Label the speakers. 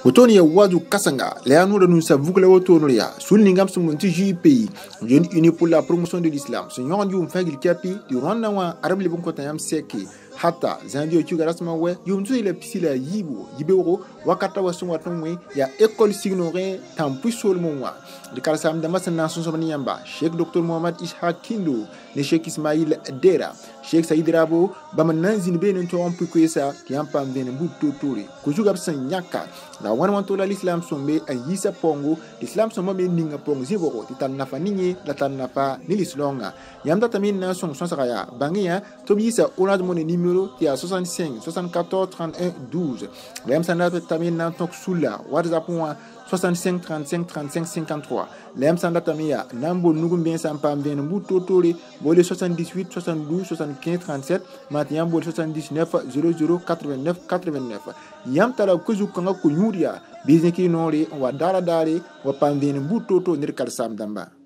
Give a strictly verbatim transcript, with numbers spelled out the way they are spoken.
Speaker 1: Wotoni ya wadu kasanga, léanu de nous savons la autonomia, sous l'ingam son monti J U P I, jeune uni pour la promotion de l'islam. Ce n'y a un fait qu'il capi, du Rwanda, arabe les bons côtés seki, hata, zandio tugarasma we, yumtu ile pisila yibu, yibero, wakata wasun watonwe, ya école signoré, tampu sol monwa. De Karsam Damas Nation Somaniamba, Cheikh docteur Mohamed Ishaq Kindo, le Cheikh Ismail Dera, Cheikh Saïd Rabo, Bamanan Zinben and Tom Pukwesa, Kiampam Venembuk Totori, Kujugabsan Yaka, la one one to l'islam sombe, a Yisa Pongo, l'islam sombe ninga pong zivoro, Titan Nafanini, la Tanapa, Nilis Longa, Yamda Tamin Nation Sansaraya, Bangia, Tobisa, Olad Mon numéro, qui a soixante-cinq, soixante-quatorze, trente et un, douze, Lemsana Tamin Nantok Sula, WhatsApp soixante-cinq, trente-cinq, trente-cinq, cinquante-trois. L'M Sandatamia, Nambo Nugumbien Sampam Venembou Totori, Bolé soixante-dix-huit, soixante-douze, soixante-quinze, trente-sept, Matiam Bolé soixante-dix-neuf, zéro zéro, quatre-vingt-neuf, quatre-vingt-neuf. Yam Tala Kuzu Kanga Kunyuria, Bizinki Nori, Wadara Dare, Wapam Venembou Toto, Nirkal Sam Damba.